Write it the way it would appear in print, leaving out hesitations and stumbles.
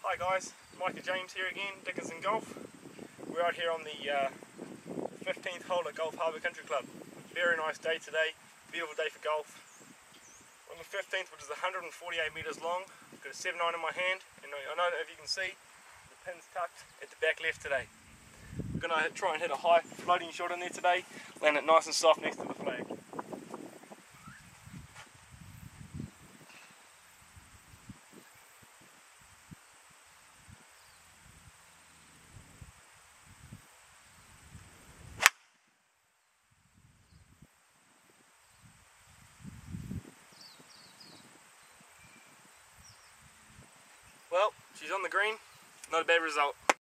Hi guys, Mike and James here again, Dickins and Golf. We're out here on the 15th hole at Golf Harbour Country Club. Very nice day today, beautiful day for golf. We're on the 15th, which is 148 metres long. I've got a 7-iron in my hand, and I know that if you can see, the pin's tucked at the back left today. We're going to try and hit a high floating shot in there today, land it nice and soft next to the flag. Well, she's on the green, not a bad result.